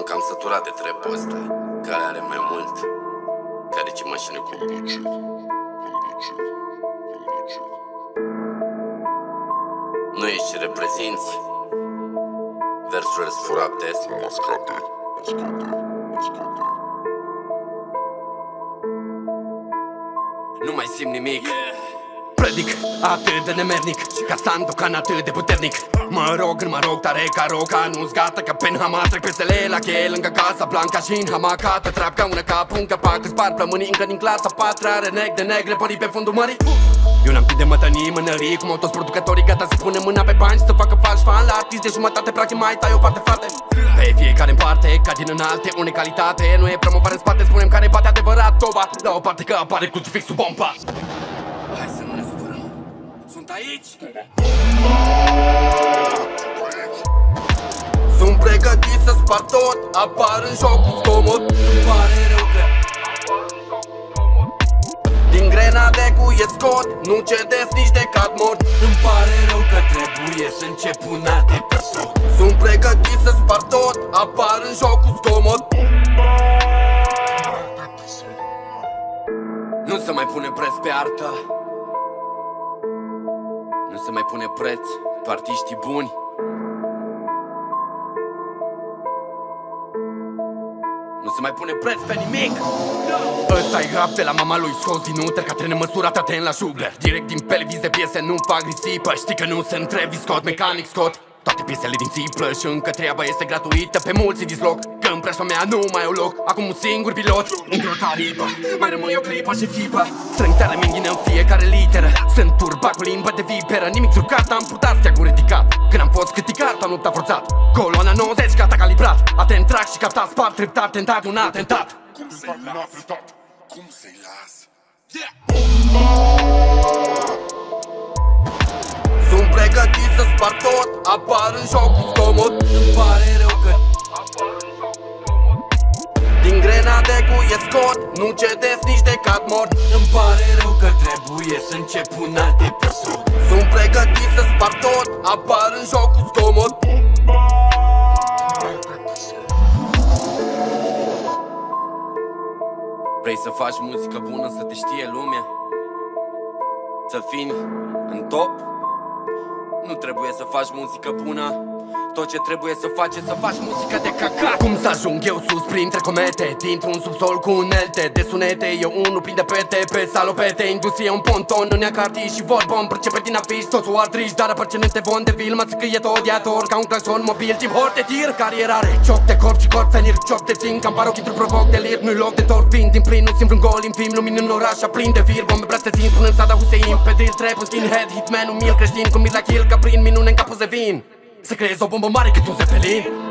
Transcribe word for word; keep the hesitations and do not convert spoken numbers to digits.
cam săturat de trepul ăsta, care are mai mult, care ce mașină cu duce. Nu ești ce reprezinți, versurile sunt furate, mă scade, mă scade, mă scade. Nu mai simt nimic. Predic atât de nemernic, ca Sandokan atât de puternic. Mă rog, mă rog tare ca roca, nu-ți gata ca Penhama. Trec pestele la cheie lângă Casa Blanca și în hamacată trap ca una cap, un capac, îți par plămânii încă din clasa patra. Reneg de negre, pării pe fundul mării. Eu n-am timp de mătănii, mânării, cum au toți producătorii gata să pune mâna pe bani și să facă falși fan la artist de jumătate, practic mai tai o parte, frate. Pe fiecare în parte, ca din înalte, unicalitate. Nu e promovare în spate, spunem care bate adevărat toba. La o parte că apare crucifixul bomba. Hai să nu ne supărăm, sunt aici. Sunt pregătit să spar tot, apar în jocul zgomot. Îmi pare rău că din grenade cu e scot, nu cedesc nici de catmod. Îmi pare rău că trebuie să încep una de pe sol. Sunt pregătit să spar tot, apar în jocul zgomot. Nu se mai pune preț pe artă, nu se mai pune preț pe artiștii buni. Nu se mai pune preț pe nimic. Ăsta-i rap de la mama lui, scos din uter ca trene măsurat atent la jugler. Direct din pelviz de piese, nu fac risipă. Știi că nu se întrebi, scot, mecanic scot toate piesele din țiplă și încă treaba este gratuită. Pe mulți disloc, că în preajma mea nu mai au loc. Acum un singur pilot, într-o tarifă, mai rămâi o clipă și fipă. Strâng tare minghină în fiecare literă, sunt turba cu limbă de viperă. Nimic trucat, am putat steagul ridicat. Când am fost criticat, am luptat forțat. Coloana nouăzeci, gata calibrat. Atent trag și captat, spart treptat, tentat un atentat. Cum să-i las? Cum să-i las? Sunt pregătit să spar tot, apar în jocul zgomot. Îmi pare rău că din grenade cu e scot, nu cedesc nici de catmod. Îmi pare rău că trebuie să încep una de pe sol. Sunt pregătit să spar tot, apar în jocul zgomot. Vrei să faci muzică bună, să te știe lumea, să fii în top? Nu trebuie să faci muzică bună, tot ce trebuie să faci e să faci muzică de cacat. Cum să ajung eu sus printre comete, dintr-un subsol cu unelte de sunete? Eu unul plin de pete, pe salopete. Industrie un ponton, în ea cartii și vorbom. Percepe din afiș, toți o artriși, dar aparținente von de vil. Mă scrie tot odiator, ca un claxon mobil, tip hort de tir. Carierare, cioc de corp și corp, fenir, cioc de zinc. Cam paroc, intru, provoc, delir, nu-i loc de tor. Vin din plin, nu simt un gol, în film, lumini în oraș, plin de vir. Bombe brațe țin, spunând Sada Hussein. Pe drill, trap, un skinhead, hitman, un mil creștin. Cu mila kill, ca prin minune în capul de vin. Să creezi o bombă mare cât un zeppelin.